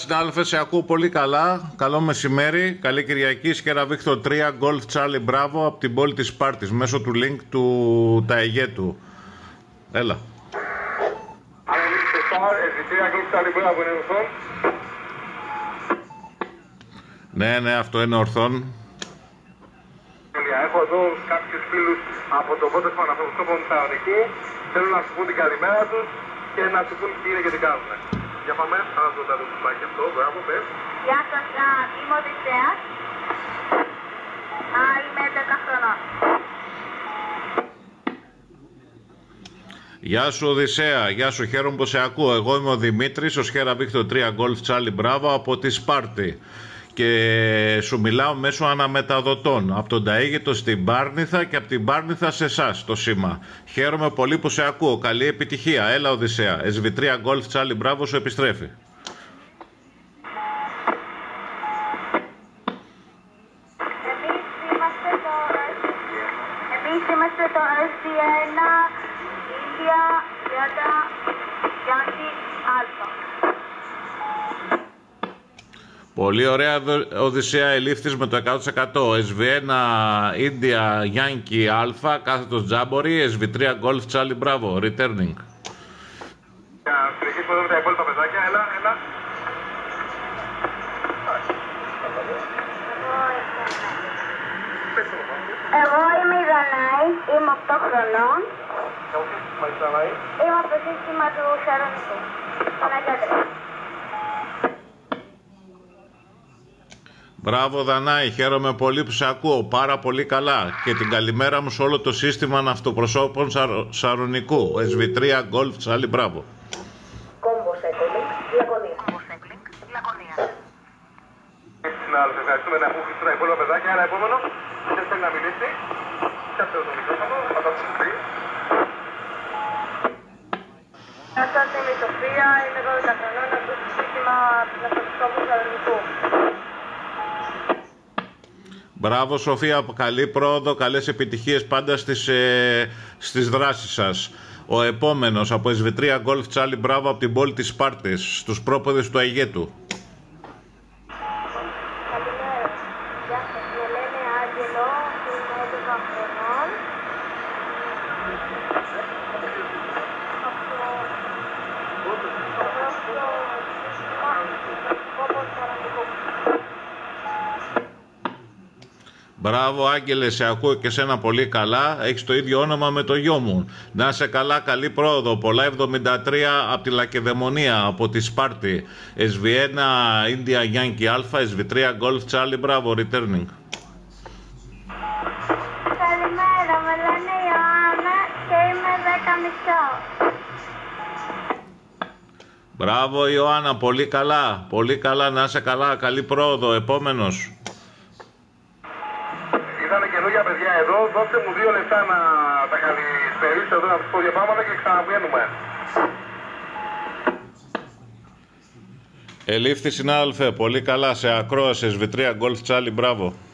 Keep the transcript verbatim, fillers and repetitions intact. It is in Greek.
συνάδελφε, σε ακούω πολύ καλά. Καλό μεσημέρι. Καλή Κυριακή. Σκέρα Βίκτορ τρία, Golf Charlie Bravo από την πόλη της Σπάρτης μέσω του link του Ταεγέτου. Έλα. Ναι, ναι, αυτό είναι ορθόν. Έχω εδώ κάποιους φίλους από το Βότεσμαν Αυτοσκόπων Θεσσαλονίκη. Θέλουν να σου πούν την καλημέρα τους και να σου πούν τι είναι και τι κάνουν. Για πάμε, θα δω το κουμπάκι αυτό, μπράβο, πες. Γεια σας, είμαι ο Οδυσσέας. Είμαι έντεκα χρονών. Γεια σου Οδυσσέα, γεια σου, χαίρομαι που σε ακούω. Εγώ είμαι ο Δημήτρης, ο Σκέρα Βίκτορ τρία Golf Charlie Bravo από τη Σπάρτη. Και σου μιλάω μέσω αναμεταδοτών από τον Ταίγετο στην Πάρνηθα και από την Πάρνηθα σε εσάς το σήμα. Χαίρομαι πολύ που σε ακούω. Καλή επιτυχία. Έλα Οδυσσέα. ες βι τρία Golf Charlie Bravo σου επιστρέφει. Εμείς είμαστε το ες βι ένα India Delta Yankee Alpha. Πολύ ωραία Οδυσσέα, ελήφθης με το εκατό τοις εκατό. ες βι ένα India Yankee Alpha, κάθετος Τζάμπορι, ες βι τρία Golf Charlie Bravo, returning. Για να συνεχίσουμε εδώ με τα υπόλοιπα παιδάκια, έλα, έλα. Εγώ είμαι η Δανάη, είμαι οκτώ χρονών. Είμαι από το σύστημα του Σαρονικού. Παναγιώτρη. Μπράβο Δανάη, χαίρομαι πολύ που σε ακούω, πάρα πολύ καλά. Και την καλημέρα μου σε όλο το σύστημα ναυτοπροσώπων Σαρονικού, ες βι τρία Golf Charlie Bravo. Κόμπος Έκολινγκ, Λακωνία. Κόμπος Έκολινγκ, Λακωνία. Συνάδελφοι, ευχαριστούμε να έχουμε τα υπόλοιπα παιδάκια. Ένα επόμενο, δεν θέλει να μιλήσει. Κάτσε το μικρόφωνο, φαντάσου πει. Γεια σας, είμαι η Σοφία, είμαι δώδεκα χρονών από το σύστημα του ναυτοπροσώπου Σαρονικού. Μπράβο Σοφία, καλή πρόοδο, καλές επιτυχίες πάντα στις, ε, στις δράσεις σας. Ο επόμενος από ες βι τρία Golf Charlie Bravo από την πόλη της Σπάρτης, στους πρόποδες του Αιγέτου. Καλημέρα. Γεια σας, με λένε Άγγελο, είμαι έντεκα χρονών. Μπράβο Άγγελε, σε ακούω και σένα πολύ καλά. Έχεις το ίδιο όνομα με το γιο μου. Να είσαι καλά, καλή πρόοδο. Πολλά εβδομήντα τρία από τη Λακεδαιμονία, από τη Σπάρτη. ες βι ένα India Yankee Alpha, ες βι τρία Golf Charlie Bravo, returning. Καλημέρα, με λένε Ιωάννα και είμαι δέκα μισό. Μπράβο Ιωάννα, πολύ καλά. Πολύ καλά, να είσαι καλά, καλή πρόοδο. Επόμενος. Ήρθανε καινούργια παιδιά εδώ, δώστε μου δύο λεπτά να τα καλησπερίσω εδώ, να τους πω δύο πράγματα και ξαναβγαίνουμε. Ελήφθη συνάδελφε, πολύ καλά, σε ακρόαση ες βι τρία Golf Charlie Bravo.